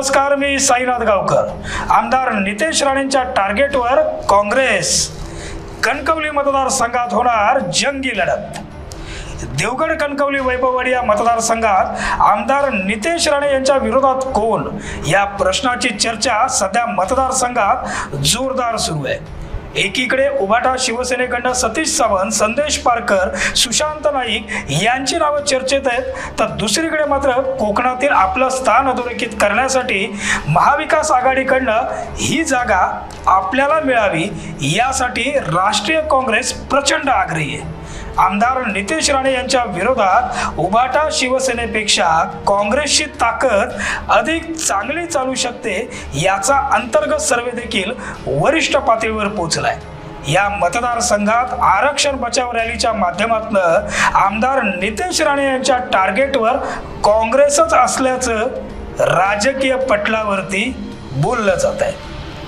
नमस्कार, मी साईनाथ गावकर। आमदार नितेश राणेंच्या टार्गेटवर काँग्रेस। कणकवली मतदारसंघात होणार जंगी लढत। देवगड कणकवली वैभववाडी या मतदारसंघात आमदार नितेश राणे यांच्या विरोधात कोण या प्रश्नाची चर्चा सध्या मतदारसंघात जोरदार सुरू आहे। एकीकडे उभाटा शिवसेनेकडून सतीश सावंत, संदेश पारकर, सुशांत नाईक यांची नावे चर्चेत आहेत, तर दुसरीकडे मात्र कोकणातील आपलं स्थान अधोरेखित करण्यासाठी महाविकास आघाडीकडून ही जागा आपल्याला मिळावी यासाठी राष्ट्रीय काँग्रेस प्रचंड आग्रही आहे। आमदार नितेश राणे यांच्या विरोधात उभाटा शिवसेनेपेक्षा काँग्रेसची ताकद अधिक चांगली चालू शकते याचा अंतर्गत सर्वे देखील वरिष्ठ पातळीवर पोहोचलाय। या मतदारसंघात आरक्षण बचाव रॅलीच्या माध्यमातून आमदार नितेश राणे यांच्या टार्गेटवर काँग्रेसच असल्याचं राजकीय पटलावरती बोललं जात आहे।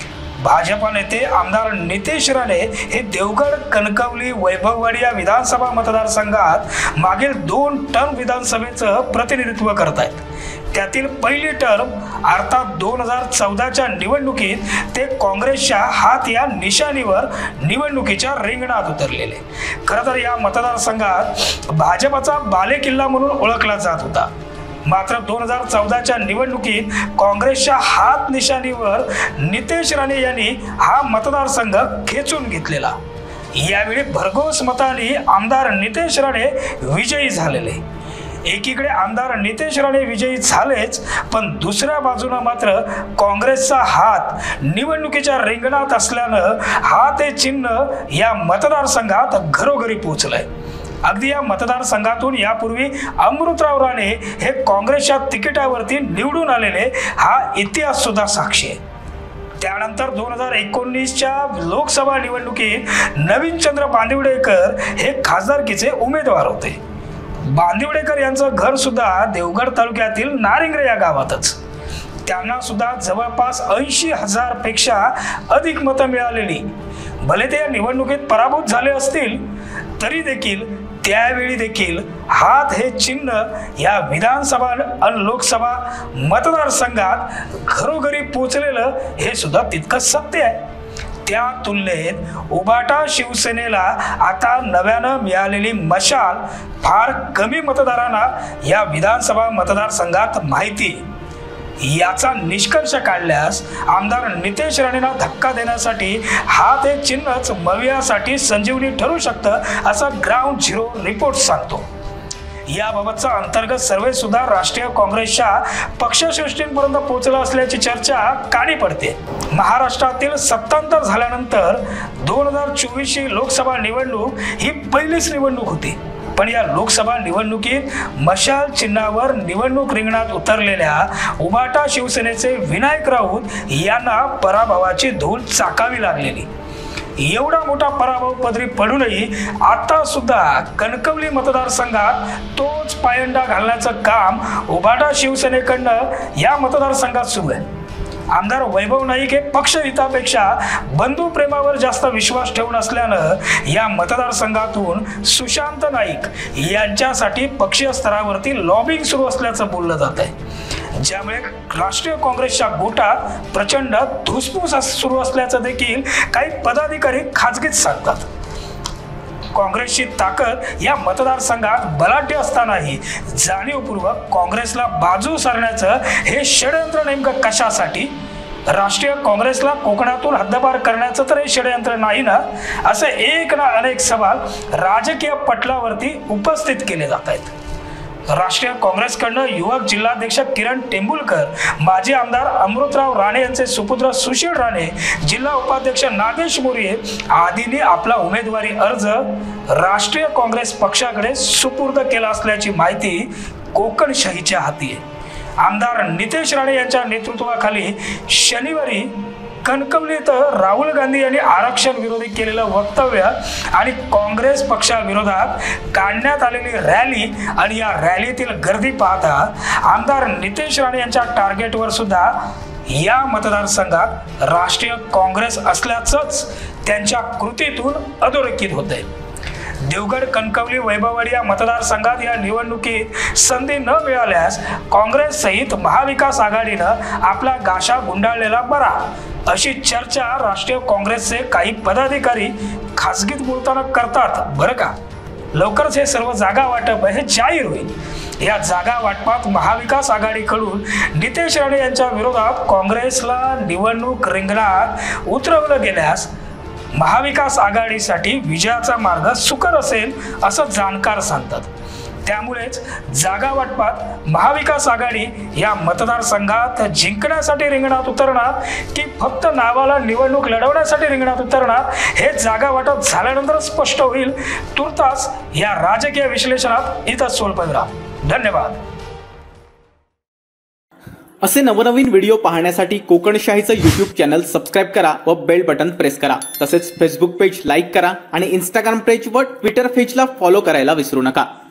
भाजपा नेते आमदार नितेश राणे हे देवगड कणकवली वैभववाडी या विधानसभा मतदारसंघात मागील 2 टर्म विधानसभेचं प्रतिनिधित्व करत आहेत। त्यातील पहिली टर्म अर्थात 2014च्या निवडणुकीत ते काँग्रेसच्या हात या निशाणीवर निवडणुकीच्या रिंगणात उतरलेले। खरं तर या मतदारसंघात भाजपचा बालेकिल्ला म्हणून ओळखला जात होता, मात्र 2014च्या निवडणुकीत काँग्रेसच्या हात निशाणीवर नितेश राणे यांनी हा मतदारसंघ खेचून घेतलेला। यावेळी भरघोस मतांनी आमदार नितेश राणे विजयी झालेले। एकीकडे आमदार नितेश राणे विजयी झालेच, पण दुसऱ्या बाजूने मात्र काँग्रेसचा हात निवडणुकीच्या रिंगणात असल्यानं हा ते चिन्ह या मतदारसंघात घरोघरी पोहोचलंय। अगदी या मतदारसंघातून यापूर्वी अमृतराव राणे हे काँग्रेसच्या तिकिटावरती निवडून आलेले हा इतिहास सुद्धा साक्षी आहे। त्यानंतर 2019च्या लोकसभा निवडणुकीत नवीनचंद्र बांदिवडेकर हे खासदारकीचे उमेदवार होते। बांदिवडेकर यांचं घर सुद्धा देवगड तालुक्यातील नारिंगरे या गावातच। त्यांना सुद्धा जवळपास 80,000 पेक्षा अधिक मतं मिळालेली। भले ते या निवडणुकीत पराभूत झाले असतील तरी देखील त्यावेळी देखील हात हे चिन्ह या विधानसभा आणि लोकसभा मतदारसंघात घरोघरी पोचलेलं हे सुद्धा तितकंच सत्य आहे। त्या तुलनेत उभाटा शिवसेनेला आता नव्यानं मिळालेली मशाल फार कमी मतदारांना या विधानसभा मतदारसंघात माहिती। याचा निष्कर्ष काढल्यास आमदार नितेश राणेंना धक्का देण्यासाठी हा ते चिन्हच मवियासाठी संजीवनी ठरू शकतं असं ग्राउंड झिरो रिपोर्ट सांगतो। याबाबतचा अंतर्गत सर्वे सुद्धा राष्ट्रीय काँग्रेसच्या पक्षश्रेष्ठींपर्यंत पोहोचला असल्याची चर्चा कानी पडते। महाराष्ट्रातील सत्तांतर झाल्यानंतर 2024 लोकसभा निवडणूक ही पहिलीच निवडणूक होती, पण या लोकसभा निवडणुकीत मशाल चिन्हावर निवडणूक रिंगणात उतरलेल्या उभाटा शिवसेनेचे विनायक राऊत यांना पराभवाची धूळ चाकावी लागलेली। एवढा मोठा पराभव पदरी पडूनही आता सुद्धा कणकवली मतदारसंघात तोच पायंडा घालण्याचं काम उभाटा शिवसेनेकडनं या मतदारसंघात सुरू आहे। आमदार वैभव नाईक हे पक्षहितापेक्षा बंधू प्रेमावर जास्त विश्वास ठेवून असल्यानं या मतदारसंघातून सुशांत नाईक यांच्यासाठी पक्षीय स्तरावरती लॉबिंग सुरू असल्याचं बोललं जात आहे, ज्यामुळे राष्ट्रीय काँग्रेसच्या गोटात प्रचंड धुसफूस सुरू असल्याचं देखील काही पदाधिकारी खाजगीत सांगतात। काँग्रेसची ताकद या मतदारसंघात बलाढ्य असतानाही जाणीवपूर्वक काँग्रेसला बाजू सारण्याचं हे षडयंत्र नेमकं कशासाठी? राष्ट्रीय काँग्रेसला कोकणातून हद्दपार करण्याचं तर हे षडयंत्र नाही ना, असे एक ना अनेक सवाल राजकीय पटलावरती उपस्थित केले जात आहेत। राष्ट्रीय काँग्रेसकडनं युवक जिल्हाध्यक्ष किरण टेंबुलकर, माजी आमदार अमृतराव राणे यांचे सुपुत्र सुशील राणे, जिल्हा उपाध्यक्ष नागेश मोरे आदींनी आपला उमेदवारी अर्ज राष्ट्रीय काँग्रेस पक्षाकडे सुपूर्द केला असल्याची माहिती कोकणशाहीच्या हाती आहे। आमदार नितेश राणे यांच्या नेतृत्वाखाली शनिवारी कणकवलीत राहुल गांधी यांनी आरक्षण विरोधी केलेलं वक्तव्य आणि काँग्रेस पक्षाविरोधात काढण्यात आलेली रॅली आणि या रॅलीतील गर्दी पाहता आमदार नितेश राणे यांच्या टार्गेटवर सुद्धा या मतदारसंघात राष्ट्रीय काँग्रेस असल्याचंच त्यांच्या कृतीतून अधोरेखित होते। देवगड कणकवली वैभववाडी या मतदारसंघात या निवडणुकीत संधी न मिळाल्यास काँग्रेस सहित महाविकास आघाडीनं आपला गाशा गुंडाळलेला बरा, अशी चर्चा राष्ट्रीय काँग्रेसचे काही पदाधिकारी खासगीत बोलताना करतात बरं का। लवकरच हे सर्व जागा वाटप हे जाहीर होईल। या जागा वाटपात महाविकास आघाडीकडून नितेश राणे यांच्या विरोधात काँग्रेसला निवडणूक रिंगणात उतरवलं गेल्यास महाविकास आघाडीसाठी विजयाचा मार्ग सुकर असेल असं जाणकार सांगतात। त्यामुळेच जागा वाटपात महाविकास आघाडी या मतदारसंघात जिंकण्यासाठी रिंगणात उतरणार की फक्त नावाला निवडणूक लढवण्यासाठी रिंगणात उतरणार हे जागा वाटप झाल्यानंतर स्पष्ट होईल। तुर्तास या राजकीय विश्लेषणात इथं सोलपदरा। धन्यवाद। असे नवनवीन व्हिडिओ पाहण्यासाठी कोकणशाहीचं यूट्यूब चॅनल सबस्क्राइब करा व बेल बटन प्रेस करा। तसेच फेसबुक पेज लाईक करा आणि इंस्टाग्राम पेज व ट्विटर पेजला फॉलो करायला विसरू नका।